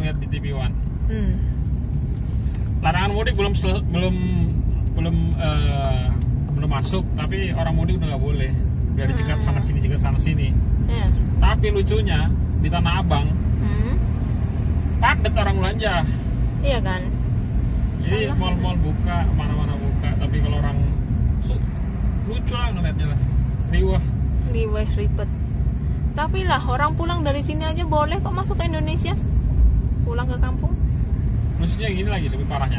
lihat di TV One. Hmm. Larangan mudik belum masuk, tapi orang mudik udah nggak boleh. Udah dicegat sana sini, cegat sana sini. Ya. Tapi lucunya di Tanah Abang padat orang belanja. Iya kan. Jadi mal-mal buka, mana-mana buka. Tapi kalau orang lucu lah ngeliatnya lah, riwah. Ribet. Tapi lah orang pulang dari sini aja boleh kok masuk ke Indonesia, pulang ke kampung. Maksudnya gini lagi, lebih parahnya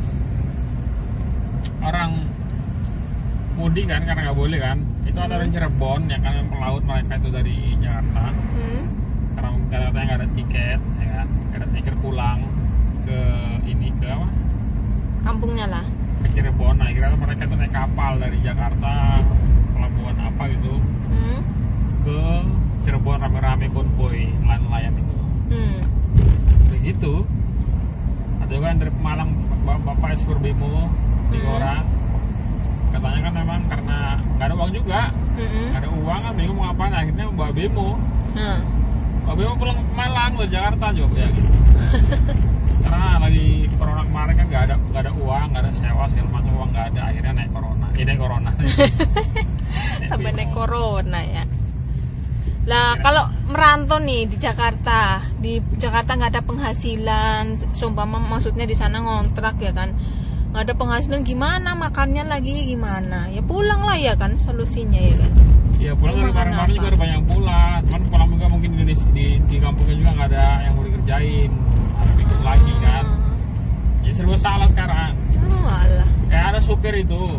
orang mudik kan karena nggak boleh kan. Itu ada dari Cirebon yang kan yang pelaut mereka itu dari Jakarta. Karena katanya nggak ada tiket, ya kan? Nggak ada tiket pulang ke apa? Kampungnya lah. Ke Cirebon. Nah, kira mereka itu naik kapal dari Jakarta, pelabuhan apa gitu, ke Cirebon rame-rame konvoy nelayan itu. Begitu. Ada kan dari Pemalang bapak ekspor bemo 3 orang. Katanya kan memang karena nggak ada uang juga, nggak ada uang kan bingung mau ngapain, akhirnya bawa bemo. Bawa bemo pulang ke Malang dari Jakarta juga ya gitu. Karena lagi corona kemarin kan nggak ada uang, nggak ada sewa segala macam, uang nggak ada, akhirnya naik corona. Sampai naik corona ya. Lah kalau merantau nih di Jakarta nggak ada penghasilan, seumpama maksudnya di sana ngontrak ya kan, nggak ada penghasilan, gimana makannya lagi gimana? Ya pulang lah ya kan solusinya ya kan. Ya pulang dari kemarin juga ada banyak pulang, cuman pulang juga mungkin di kampungnya juga nggak ada yang mau dikerjain, harus ikut lagi kan. Ya serba salah sekarang. Alah. Kayak ada supir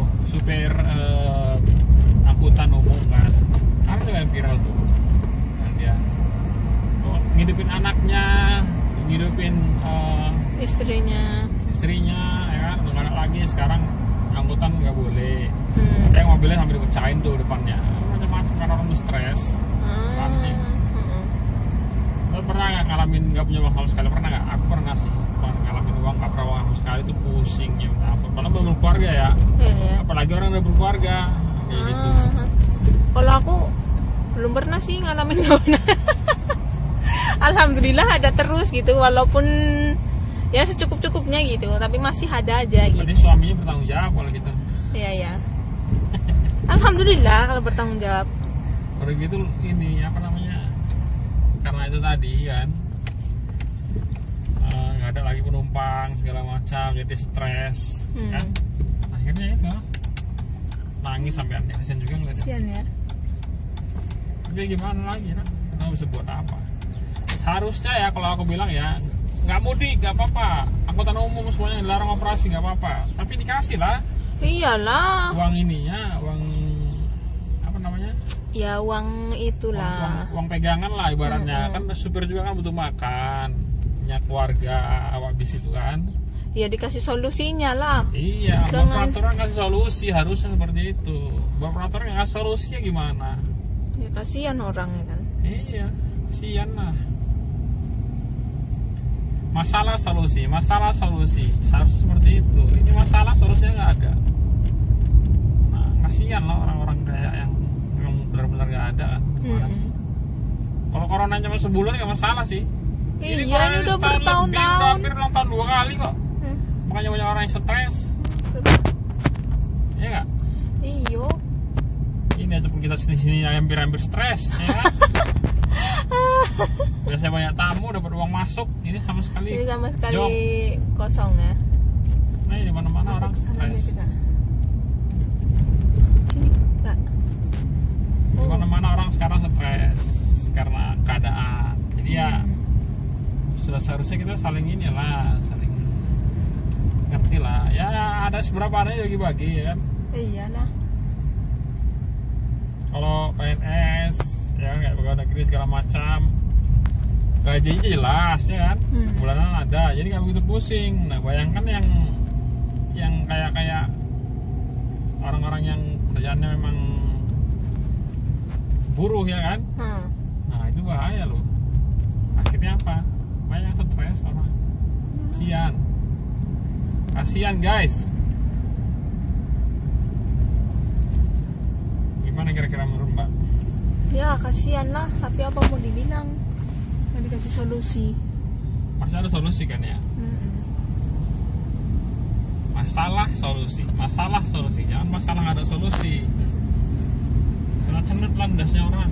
angkutan umum kan, ada juga yang viral tuh. Ngidupin anaknya, ngidupin istrinya ya kan, nggak ada lagi sekarang angkutan nggak boleh. Ada yang mobilnya sampai dipecahin tuh depannya, macam-macam karena orang stres. Sih. Lo pernah nggak ngalamin nggak punya uang sama sekali? Pernah nggak? Aku pernah sih, ngalamin uang nggak pernah uang sama sekali itu pusing ya. Padahal belum berkeluarga ya. Apalagi orang udah berkeluarga kayak gitu. Kalau aku belum pernah sih ngalamin nggak pernah. Alhamdulillah ada terus gitu, walaupun ya secukup-cukupnya gitu, tapi masih ada aja gitu. Berarti suaminya bertanggung jawab kalau gitu. Iya. Alhamdulillah kalau bertanggung jawab. Kalau gitu ini apa namanya? Karena itu tadi kan nggak ada lagi penumpang segala macam, jadi stres kan. Akhirnya itu nangis sampai kasihan juga ngeliat. Kasihan ya. Tapi gimana lagi kan? Kita bisa buat apa? Harusnya ya kalau aku bilang ya nggak mudik nggak apa-apa, angkutan umum semuanya dilarang operasi nggak apa-apa, tapi dikasih lah. Iyalah. Uang ininya, uang apa namanya? Ya uang itulah. Uang pegangan lah ibaratnya. Kan supir juga kan butuh makan, punya keluarga, awak bis itu kan. Ya dikasih solusinya lah. Iya, buat peraturan kasih solusi, harusnya seperti itu. Buat peraturan yang kasih solusinya gimana? Ya kasihan orang ya kan. Iya, kasihan lah. Masalah solusi seharusnya seperti itu. Ini masalah solusinya nggak ada. Nah, kasihan lah orang-orang kayak yang benar-benar nggak ada kan. Gimana sih? Kalau corona cuma sebulan nggak masalah sih. Iya, ini udah bertahun-tahun. Hampir nonton 2 kali kok. Makanya banyak orang yang stres. Iya nggak? Iyo. Ini aja pun kita sini hampir stres, ya kan? Biasanya banyak tamu dapat uang masuk, ini sama sekali job. Kosong ya. Nah, di mana-mana orang stres. Sini, Kak. Di mana-mana orang sekarang stres karena keadaan. Jadi ya sudah seharusnya kita saling ngerti lah. Ya ada seberapa ada bagi-bagi ya kan. Iyalah. Kalau PNS ya kayak pegawai negeri segala macam, gajinya jelas ya kan, bulanan ada, jadi nggak begitu pusing. Nah bayangkan yang kayak orang-orang yang kerjaannya memang buruh ya kan, nah itu bahaya loh. Akhirnya apa? Banyak stres orang, kasihan guys. Gimana kira-kira menurut Mbak? Ya kasihan lah, tapi apa mau dibilang, nggak dikasih solusi. Pasti ada solusi kan ya. Masalah solusi, jangan masalah nggak ada solusi. Kena cendet landasnya orang.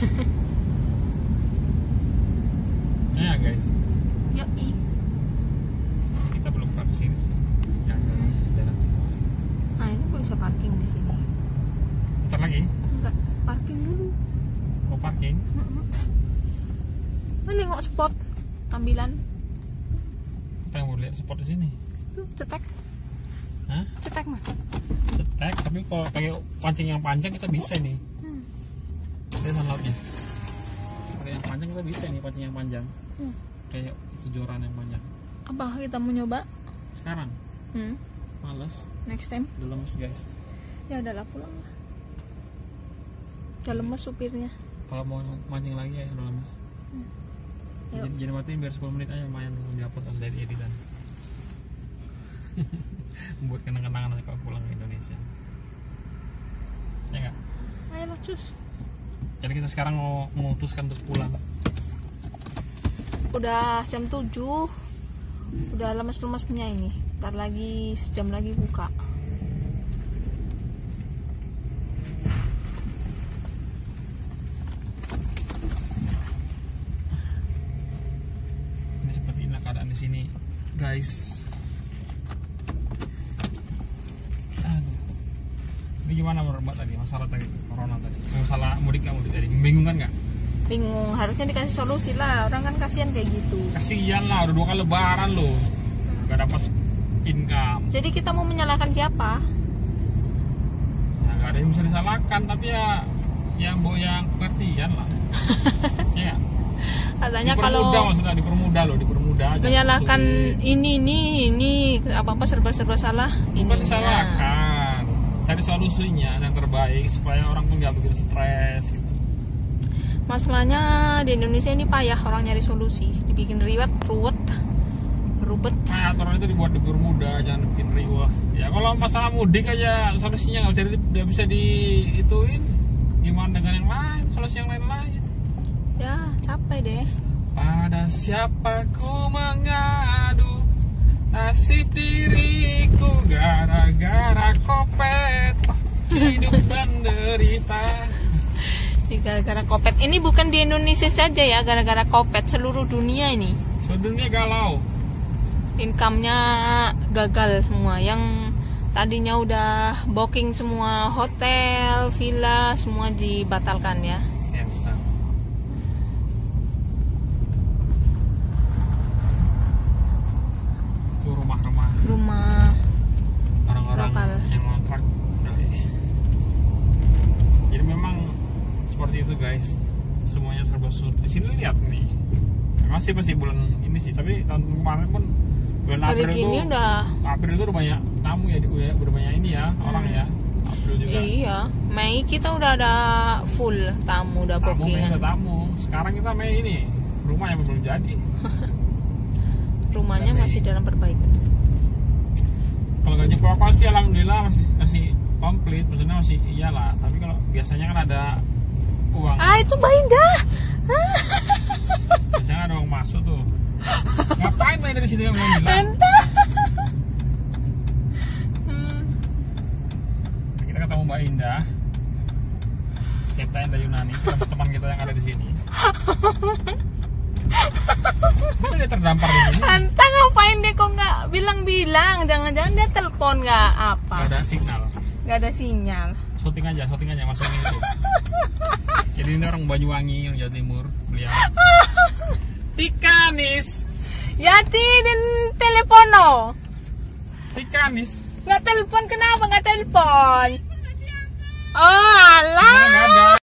Ya guys. Yoi. Kita belum pernah kesini sih. Jalan. Nah ini gue bisa parking di sini. Bentar lagi. Enggak, parking dulu. Mau parking? Ini nengok spot ambilan. Apa yang mau lihat spot di sini? Tuh, cetek. Hah? Cetek mas. Cetek, tapi kalau pakai pancing yang panjang kita bisa nih. Lihat lautnya. Pakai yang panjang kita bisa nih, pancing yang panjang. Kayak itu joran yang panjang. Apa kita mau nyoba? Sekarang? Males. Next time? Udah lemes guys. Ya udahlah pulang lah. Udah lemes supirnya. Kalau mau mancing lagi ya udah lemes. Jadi matiin biar 10 menit aja, lumayan dihapus dari editan. Buat kenang-kenangan nanti kalau pulang ke Indonesia. Ya enggak? Ayo cus. Jadi kita sekarang mau memutuskan untuk pulang. Udah jam 7. Udah lemes-lemesnya ini. Ntar lagi sejam lagi buka. Ini seperti inilah keadaan di sini, guys. Ini gimana menurut Mbak tadi masalah tadi corona tadi? Masalah mudik tadi, membingungkan nggak? Bingung, harusnya dikasih solusi lah. Orang kan kasihan kayak gitu. Kasihan lah, udah 2 kali lebaran loh, nggak dapat income. Jadi kita mau menyalahkan siapa? Ya nggak ada yang bisa disalahkan, tapi ya yang pengertian lah. Ya. Katanya kalau dipermudah aja. menyalahkan ini apa serba salah. Bukan disalahkan, cari solusinya yang terbaik supaya orang pun nggak begitu stres gitu. Masalahnya di Indonesia ini payah orang nyari solusi, dibikin ribet. Nah, aturan itu dipermudah, jangan bikin riwah. Ya kalau masalah mudik aja solusinya nggak bisa diituin, gimana dengan yang lain, solusi yang lain. Ya capek deh. Pada siapa ku mengadu, nasib diriku gara-gara kopet, hidup menderita. Gara-gara kopet. Ini bukan di Indonesia saja ya, gara-gara kopet, seluruh dunia ini. Seluruh dunia galau. Income-nya gagal semua. Yang tadinya udah booking semua hotel, villa, semua dibatalkan ya. Cancel. Itu rumah orang-orang lokal yang ngontrak. Jadi memang seperti itu guys, semuanya serba sulit. Di sini lihat nih, masih bulan ini sih, tapi tahun kemarin pun bulan April itu udah banyak tamu ya, udah banyak ini ya orang ya. April juga. Iya, Mei kita udah ada full tamu, udah bookingan. Sekarang kita Mei ini rumah yang belum jadi. Rumahnya masih dalam perbaikan. Kalau gaji pokok sih alhamdulillah masih komplit, maksudnya masih iyalah. Tapi kalau biasanya kan ada uang. Itu Mbak Indah. Biasanya ada uang masuk tuh. Ngapain Mbak Indah di situ yang belum bilang? Entah. Kita ketemu Mbak Indah, Septa Indah Yunani, teman kita yang ada di sini. Bisa dia terdampar di sini. Entah ngapain deh kok nggak bilang-bilang. Jangan-jangan dia telepon nggak apa? Gak ada signal. Gak ada sinyal. Syuting aja masukin itu. Jadi ini orang Banyuwangi yang Jawa Timur, beliau. Tikanis. Yati dan telepono. Tikanis. Nggak telepon, kenapa nggak telepon? Oh alah. Nggak ada.